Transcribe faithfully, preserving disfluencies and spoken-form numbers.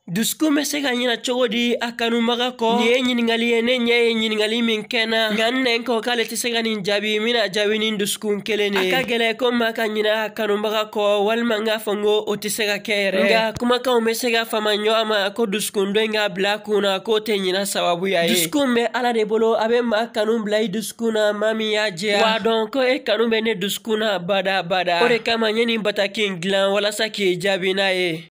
Dusukun bɛ se ka ɲɛna cogo di a kanubaga kɔ? Nin ye ɲininkali ye ne ɲɛ ye ɲininkali min kɛna nka n nɛn kɔ k'ale tɛ se ka nin jaabi n bɛna jaabi ni dusukun kelen de ye. A ka gɛlɛn ko n ma ka ɲina a kanubaga kɔ walima n k'a fɔ n ko o tɛ se ka kɛ yɛrɛ nka kumakanw bɛ se ka fama ɲɔgɔn ma ko dusukun dɔ in ka bila a kun na k'o tɛ ɲina sababuya ye. Dusukun bɛ Ala de bolo a bɛ maa kanu bila i dusukun na maa min y'a jɛya wa dɔn ko e kanu bɛ ne dusukun na bada bada o de kama n ye nin bataki in dilan walasa k'i jaabi n'a ye.